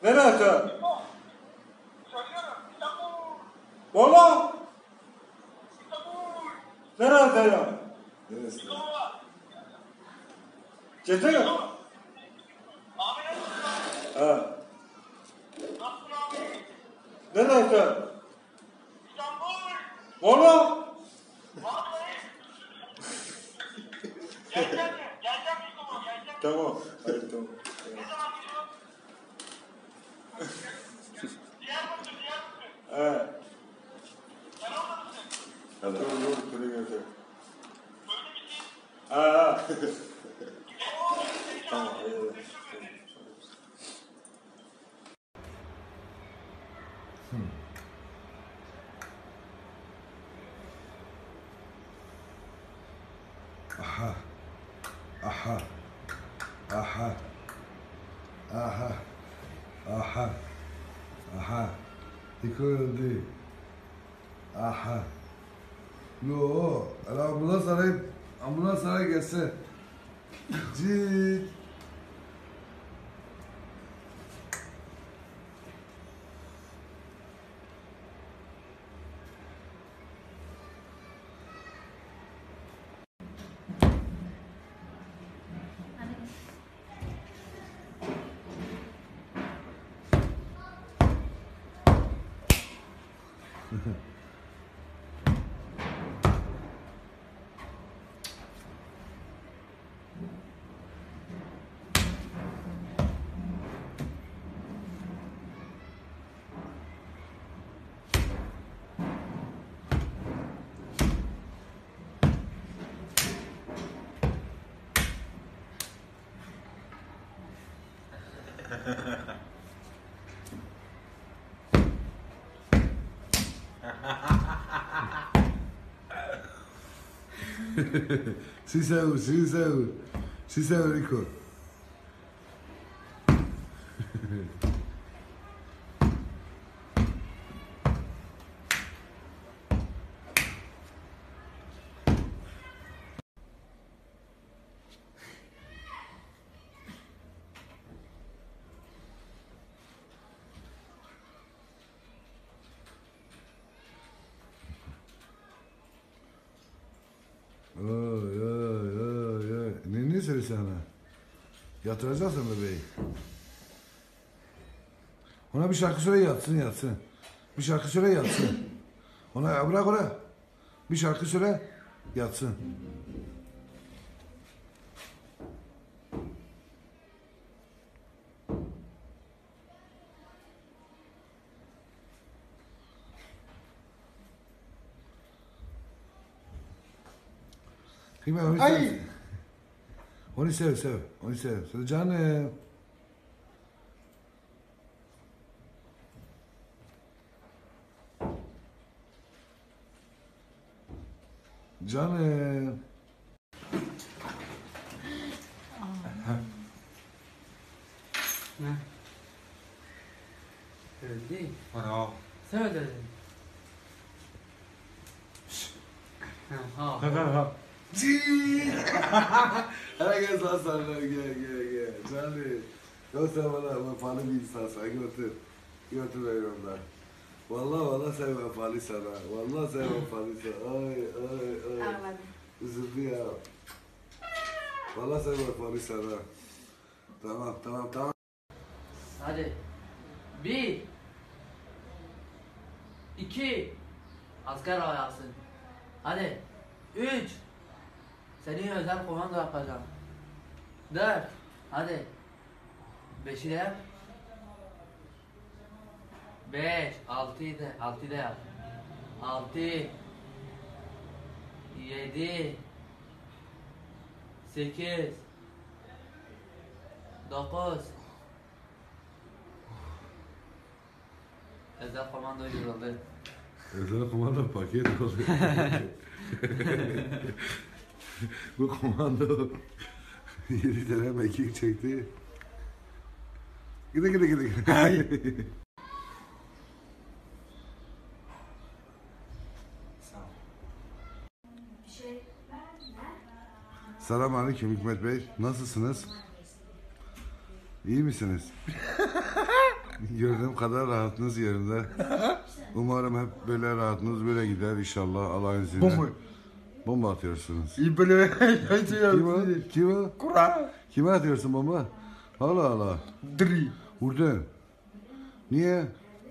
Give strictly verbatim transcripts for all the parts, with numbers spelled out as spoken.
Nerede? Valla. Nerede ya? Neresi? Ciddi mi? Ha. Nerede? Valla. Tamam. Hadi tamam. Evet. Hadi. Dur dur kuru götür. Ha. Tamam. Aha. Aha. Aha. Aha. Aha. Aha. Diko öldü. Aha. Yo, ala ambulans arayıp ambulans arayıp gelsin. Cid. Si seguro, si seguro. Si seguro, Rico. Oy oy oy oy. Ne ne söylüyorsun sana? Yatıracaksın bebeği. Ona bir şarkı söyle yatsın yatsın. Bir şarkı söyle yatsın. Ona ya bırak ona. Bir şarkı söyle yatsın. Kıyma onu sev. Onu sev sev. Onu sev. Söyle canım. Canım. Ne? Öyle değil. Bana Sen öyle dedin. Ha, ha. ha. Herkes lan sana gel gel gel. Canım. Yoksa bana vefalı bir insansın. Götür. Götür beni ondan. Vallahi vallahi sen vefalı sana. Vallahi sen vefalı sana. Ay ay ay. Anladım. Üzüldü ya. Vallahi sen vefalı sana. Tamam tamam tamam. Hadi. Bir. İki. Asker ayağısın. Hadi. Üç. Seni özel komando yapacağım. Dört. Hadi. Beşi de yap. Beş. Altıyı da. Altıyı da yap. Altı. Yedi. Sekiz. Dokuz. Özel komando yoruldu. Özel komando paket oluyor. Bu komando yedi tane mekik çekti. Gide gide gide gide. Selamünaleyküm Hikmet Bey. Nasılsınız? İyi misiniz? gördüğüm kadar rahatınız yerinde. Umarım hep böyle rahatınız böyle gider inşallah Allah'ın izniyle. Bomba. Bomba atıyorsunuz. İyi böyle. Kim o? Kim o? Kur'an. Kime atıyorsun bomba? Allah Allah. Dri. Vurdun. Niye?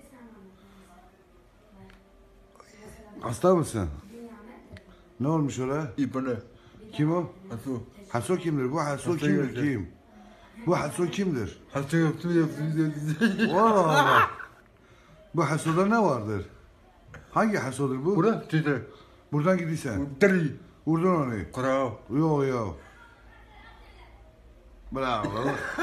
Hasta mısın? Ne olmuş oraya? İyi böyle. Kim o? Hasu. Haso kimdir? Bu Haso Haso kimdir? yok. Kim? Bu Haso kimdir? Hasu yaptım yaptım yaptım. Allah Allah. Bu Haso'da ne vardır? Hangi Haso'dur bu? Kur'an. Tüte. Buradan gidiyorsun. Dri. Vurdun onu. Kur'an. Yo yo. Bravo.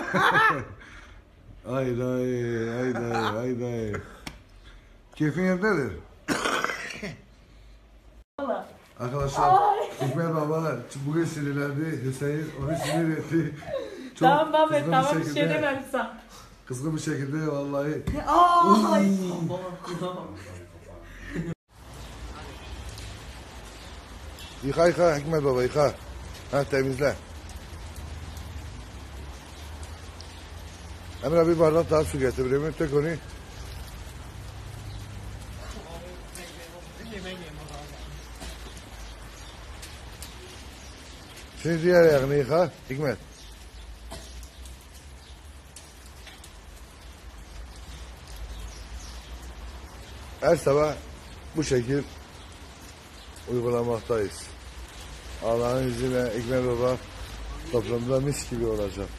Ay dayı, ay dayı, ay dayı. Keyfin yerindedir. Arkadaşlar, Hikmet Baba bugün sinirlendi. Hüseyin onu sinir etti. Çok Tamam Mehmet kızgın tamam bir şekilde- şey demem sana. Kızgın bir şekilde vallahi. Ay. Yıka yıka Hikmet Baba yıka. Ha temizle. Emre bir bardak daha su getir. Bremen tek onu. Şimdi diğer ayağını yıka Hikmet. Her sabah bu şekil uygulamaktayız. Allah'ın izniyle Hikmet Baba toplumda mis gibi olacak.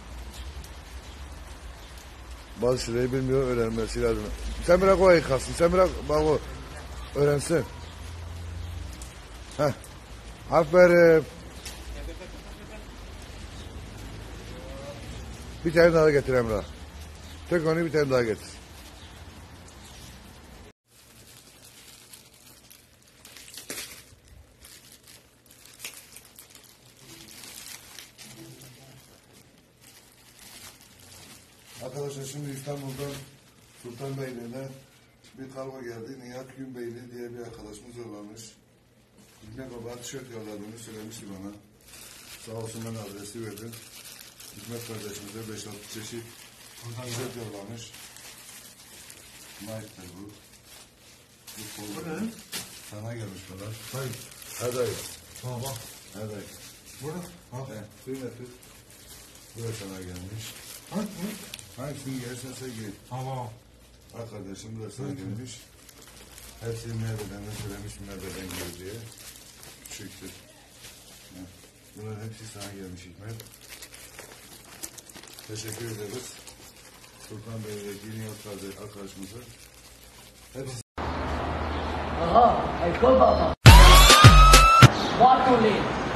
Bazı şeyleri bilmiyor, öğrenmesi lazım. Sen bırak o yıkasın, sen bırak bak o öğrensin. Heh. Aferin. Bir tane daha getir Emrah. Tek onu bir tane daha getir. Arkadaşlar şimdi İstanbul'dan Sultanbeyli'ne bir kargo geldi. Nihat Günbeyli diye bir arkadaşımız yollamış. Hikmet Baba tişört yolladığını söylemişti bana. Sağ olsun ben adresi verdim. Hikmet kardeşimize beş altı çeşit tişört yollamış. Nike'dir bu. Bu kolu. Sana gelmiş kadar. Hayır. Hadi hayır. Tamam bak. Hadi hayır. Burada. Al. He, suyla tut. Bu da sana gelmiş. Ha? Hangisini gelirsen sen gel. Tamam. Arkadaşım da sana gelmiş. Hepsini nereden söylemiş, nereden gel diye. Küçüktür. Heh. Bunların hepsi sana gelmiş Hikmet. Teşekkür ederiz. Sultan Bey'deki Nihat kardeş arkadaşımıza. Hepsi Aha, ecco baba. Guarda lì.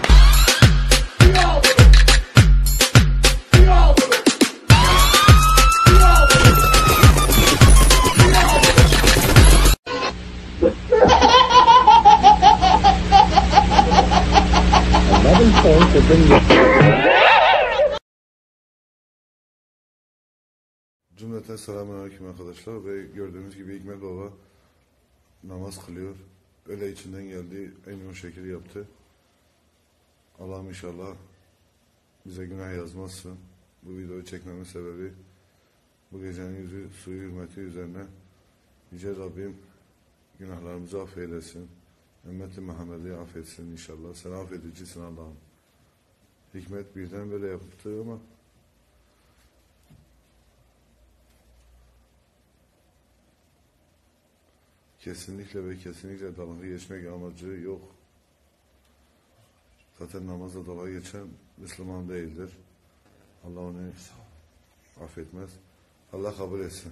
Cümleten selamünaleyküm arkadaşlar ve gördüğünüz gibi Hikmet Baba namaz kılıyor. Öyle içinden geldi, en iyi şekilde yaptı. Allah'ım inşallah bize günah yazmazsın. Bu videoyu çekmemin sebebi bu gecenin yüzü suyu hürmeti üzerine Yüce Rabbim günahlarımızı affeylesin. Ümmeti Muhammed'i affetsin inşallah. Sen affedicisin Allah'ım. Hikmet birden böyle yaptı ama kesinlikle ve kesinlikle dalga geçmek amacı yok. Zaten namazda dalga geçen Müslüman değildir. Allah onu affetmez. Allah kabul etsin.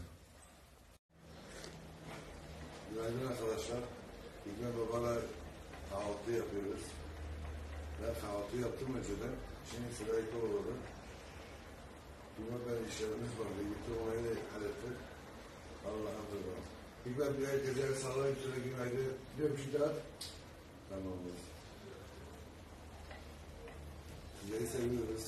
Günaydın arkadaşlar. Hikmet Baba'la kahvaltı yapıyoruz. Ben kahvaltı yaptım önceden. Şimdi sıra Hikmet Baba'da. Hikmet ben işlerimiz vardı. Gittim orayı da hallettik. Allah'a emanet. Hikmet bir herkese sağlık üzere günaydın. Diyorum şimdi at. Tamamdır. Sizleri seviyoruz.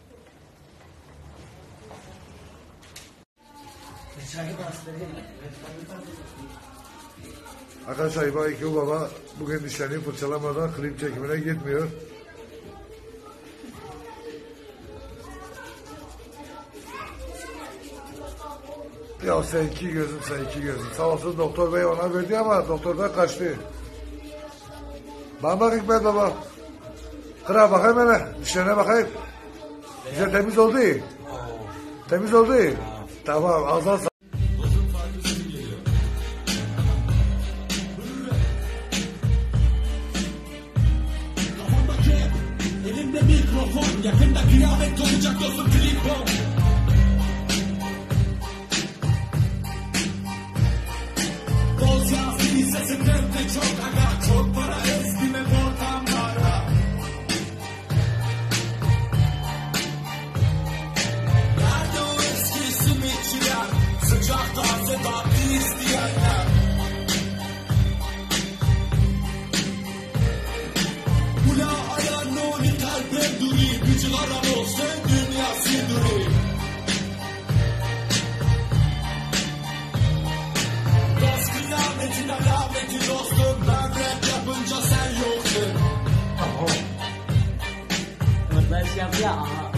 Arkadaşlar İba İki Baba bugün dişlerini fırçalamadan klip çekimine gitmiyor. Ya sen iki gözüm, sen iki gözüm. Sağ olsun doktor bey ona verdi ama doktordan kaçtı. Bana bak Hikmet baba. Kıra bakayım hele. Dişlerine bakayım. Güzel temiz oldu. Temiz oldu. Tamam ağzına sağ. Elimde mikrofon, yakında kıyamet olacak dostum klipon. Bol siyasi sesim rapte çok aga, çok para eskime ortamlara. Nerede o eski simitçiler, sıcakta sedatlı isteyenler. Ula ayarlı oli kalpem duri, gücülara olsun dünyası duri. Dost kıyametin alameti dostum, ben rap yapınca sen yoksun. Arkadaş yapıyor aha.